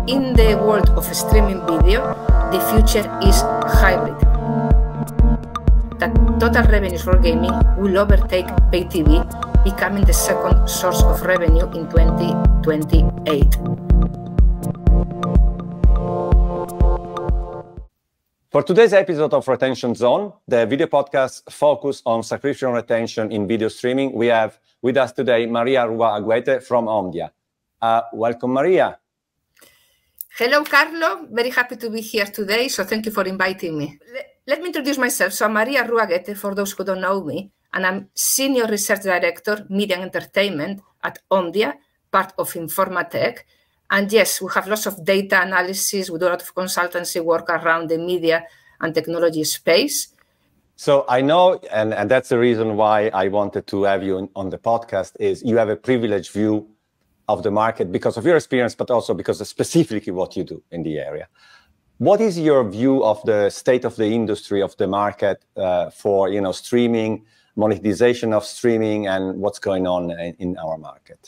in the world of streaming video, the future is hybrid. That total revenues for gaming will overtake pay TV, becoming the second source of revenue in 2028. For today's episode of Retention Zone, the video podcast focused on subscription retention in video streaming, we have with us today Maria Rua Aguete from OMDIA. Welcome, Maria. Hello, Carlo. Very happy to be here today, so thank you for inviting me. Let me introduce myself. So I'm Maria Rua Aguete, for those who don't know me, and I'm Senior Research Director, Media and Entertainment at OMDIA, part of Informatech. And yes, we have lots of data analysis. We do a lot of consultancy work around the media and technology space. So I know, and that's the reason why I wanted to have you on the podcast, is you have a privileged view of the market because of your experience, but also because of specifically what you do in the area. What is your view of the state of the industry, of the market for streaming, monetization of streaming, and what's going on in our market?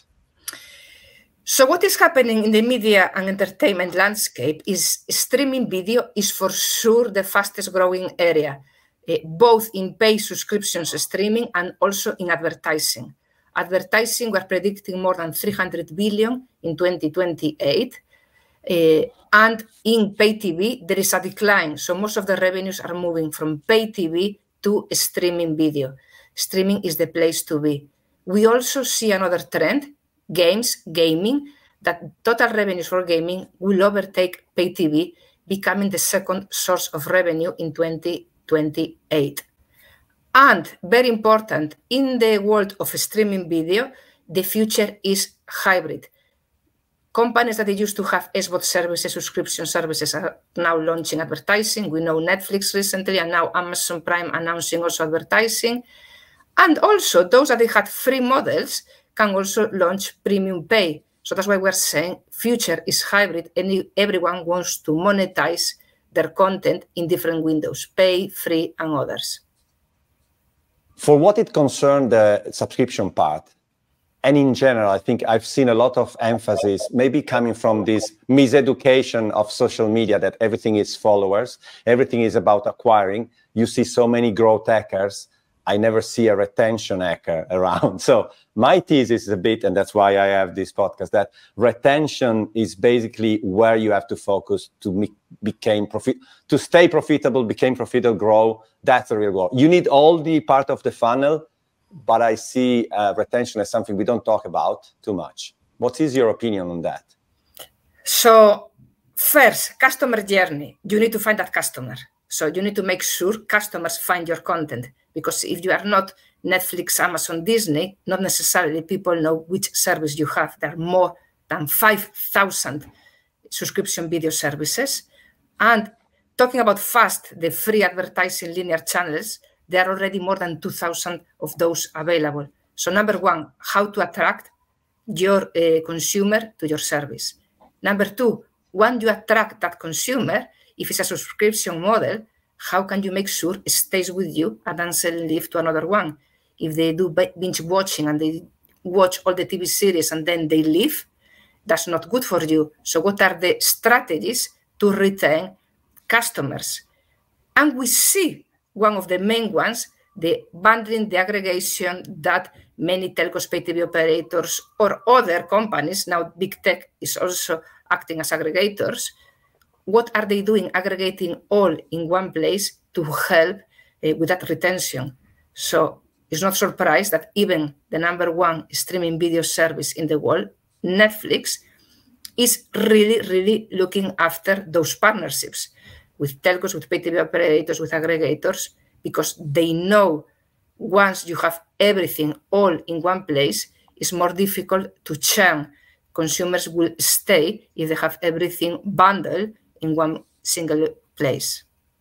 So what is happening in the media and entertainment landscape is streaming video is for sure the fastest growing area, both in paid subscriptions streaming and also in advertising. Advertising, we're predicting more than 300 billion in 2028. And in pay TV, there is a decline. So most of the revenues are moving from pay TV to streaming video. Streaming is the place to be. We also see another trend, gaming, that total revenues for gaming will overtake pay TV, becoming the second source of revenue in 2028. And very important, in the world of streaming video, the future is hybrid. Companies that used to have SVOD services, subscription services, are now launching advertising. We know Netflix recently, and now Amazon Prime announcing also advertising. And also, those that they had free models can also launch premium pay. So that's why we're saying future is hybrid, and everyone wants to monetize their content in different windows, pay, free, and others. For what it concerns the subscription part, and in general, I think I've seen a lot of emphasis, maybe coming from this miseducation of social media, that everything is followers, everything is about acquiring. You see so many growth hackers. I never see a retention hacker around. So my thesis is a bit, and that's why I have this podcast, that retention is basically where you have to focus to to stay profitable, become profitable, grow. That's the real goal. You need all the part of the funnel, but I see retention as something we don't talk about too much. What is your opinion on that? So first, customer journey. You need to find that customer. So you need to make sure customers find your content, because if you are not Netflix, Amazon, Disney, not necessarily people know which service you have. There are more than 5,000 subscription video services. And talking about FAST, the free advertising linear channels, there are already more than 2,000 of those available. So number one, how to attract your consumer to your service. Number two, when you attract that consumer, if it's a subscription model, how can you make sure it stays with you and then suddenly leave to another one? If they do binge watching and they watch all the TV series and then they leave, that's not good for you. So what are the strategies to retain customers? And we see one of the main ones, the bundling, the aggregation that many telcos, pay TV operators, or other companies, now big tech is also acting as aggregators. What are they doing? Aggregating all in one place to help with that retention. So it's not surprised that even the #1 streaming video service in the world, Netflix, is really looking after those partnerships with telcos, with pay TV operators, with aggregators, because they know once you have everything all in one place, it's more difficult to churn. Consumers will stay if they have everything bundled in one single place.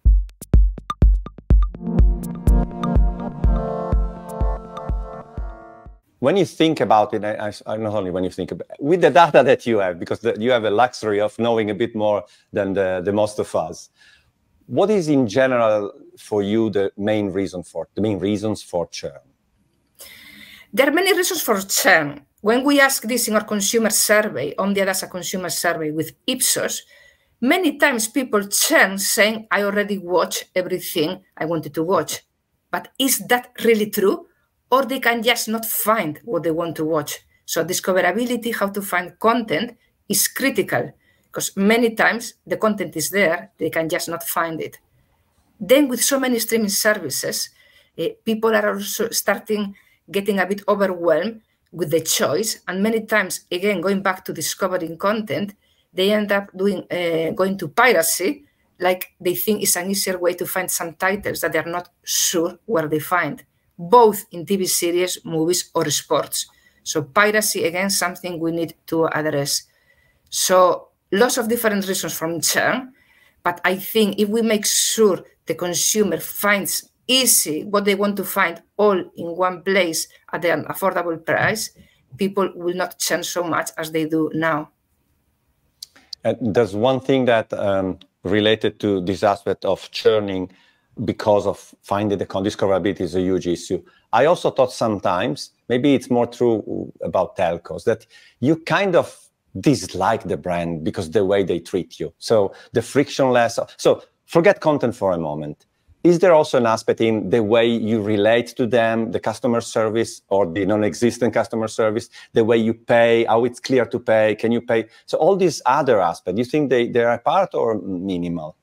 When you think about it, not only when you think about it, with the data that you have, because you have a luxury of knowing a bit more than the most of us, what is in general for you the main reasons for churn? There are many reasons for churn. when we ask this in our consumer survey, OMDIA does a consumer survey with Ipsos, many times people churn saying, I already watched everything I wanted to watch. But is that really true? Or they can just not find what they want to watch. So discoverability, how to find content, is critical, because many times the content is there, they can just not find it. Then with so many streaming services, people are also getting a bit overwhelmed with the choice. And many times, again, going back to discovering content, they end up going to piracy, like they think it's an easier way to find some titles that they're not sure where they find, both in TV series, movies, or sports. So piracy, again, something we need to address. So lots of different reasons from churn, but I think if we make sure the consumer finds easy what they want to find all in one place at an affordable price, people will not churn so much as they do now. There's one thing that related to this aspect of churning because of finding the discoverability is a huge issue. I also thought sometimes, maybe it's more true about telcos, that you kind of dislike the brand because the way they treat you. So the frictionless, so forget content for a moment. Is there also an aspect in the way you relate to them, the customer service or the non-existent customer service, the way you pay, how it's clear to pay, can you pay? So all these other aspects, you think they are part or minimal?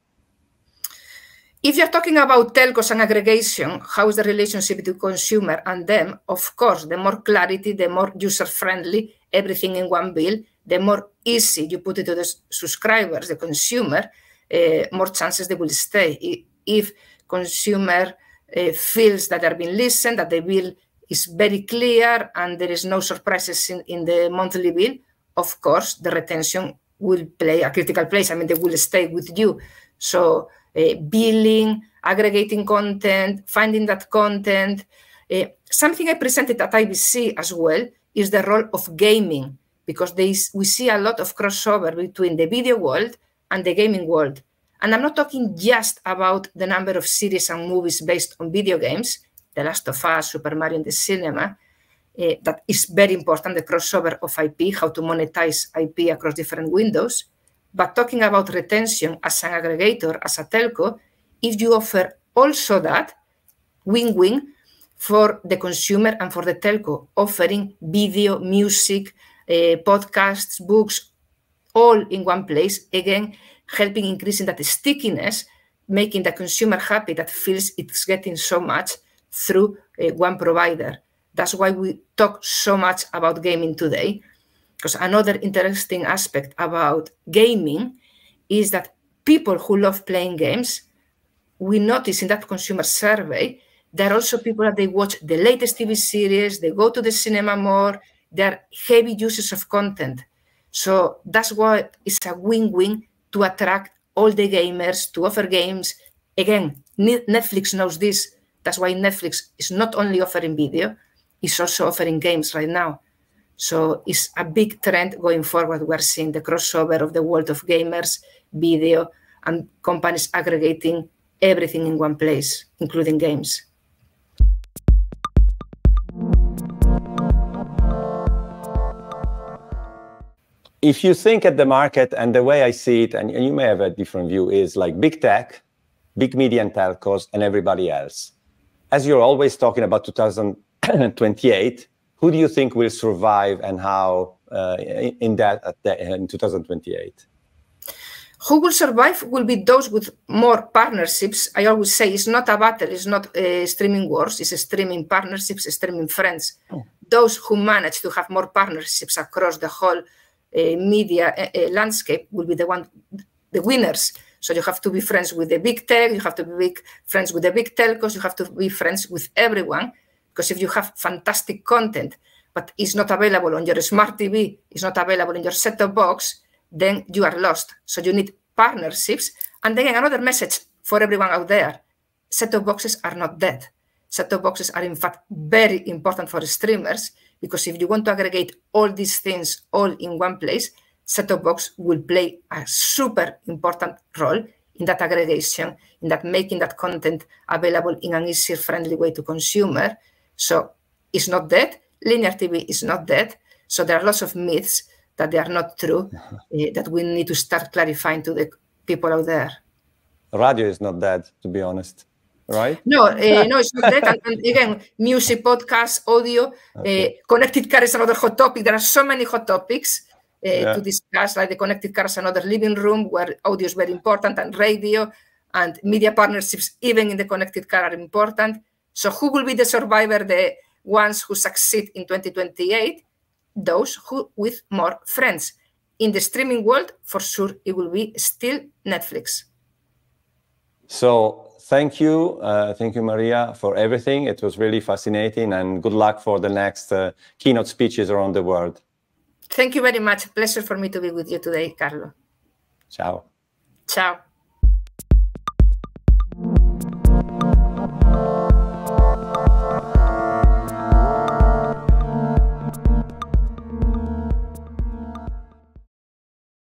If you're talking about telcos and aggregation, how is the relationship between consumer and them? Of course, the more clarity, the more user-friendly, everything in one bill, the more easy you put it to the subscribers, the consumer, more chances they will stay. If consumer feels that they're being listened, that the bill is very clear and there is no surprises in the monthly bill, of course, the retention will play a critical place. I mean, they will stay with you. So billing, aggregating content, finding that content. Something I presented at IBC as well is the role of gaming, because we see a lot of crossover between the video world and the gaming world. And I'm not talking just about the number of series and movies based on video games, The Last of Us, Super Mario in the cinema, that is very important, the crossover of IP, how to monetize IP across different windows. But talking about retention as an aggregator, as a telco, if you offer also that, win-win for the consumer and for the telco, offering video, music, podcasts, books, all in one place, again, helping increasing that stickiness, making the consumer happy that feels it's getting so much through one provider. That's why we talk so much about gaming today, because another interesting aspect about gaming is that people who love playing games, we notice in that consumer survey, there are also people that they watch the latest TV series, they go to the cinema more, they're heavy users of content. So that's why it's a win-win to attract all the gamers, to offer games. Again, Netflix knows this. That's why Netflix is not only offering video, it's also offering games right now. So it's a big trend going forward. We're seeing the crossover of the world of gamers, video, and companies aggregating everything in one place, including games. If you think at the market, and the way I see it, and you may have a different view, is like big tech, big media and telcos, and everybody else. As you're always talking about 2028, who do you think will survive and how in 2028? Who will survive will be those with more partnerships. I always say it's not a battle, it's not streaming wars, it's streaming partnerships, streaming friends. Oh. Those who manage to have more partnerships across the whole media landscape will be the winners. So you have to be friends with the big tech, you have to be friends with the big telcos, you have to be friends with everyone. Because if you have fantastic content, but it's not available on your smart TV, it's not available in your set-top box, then you are lost. So you need partnerships. And then another message for everyone out there, set-top boxes are not dead. Set-top boxes are in fact very important for streamers, because if you want to aggregate all these things all in one place, set-top box will play a super important role in that aggregation, in that making that content available in an easier, friendly way to consumer. So it's not dead. Linear TV is not dead. So there are lots of myths that they are not true, that we need to start clarifying to the people out there. Radio is not dead, to be honest, right? No, no, it's not that. And again, music, podcasts, audio, connected car is another hot topic. There are so many hot topics to discuss, like the connected car is another living room where audio is very important, and radio and media partnerships, even in the connected car, are important. So who will be the survivor? The ones who succeed in 2028? Those who with more friends. In the streaming world, for sure, it will be still Netflix. So thank you, Maria, for everything. It was really fascinating, and good luck for the next keynote speeches around the world. Thank you very much. Pleasure for me to be with you today, Carlo. Ciao. Ciao.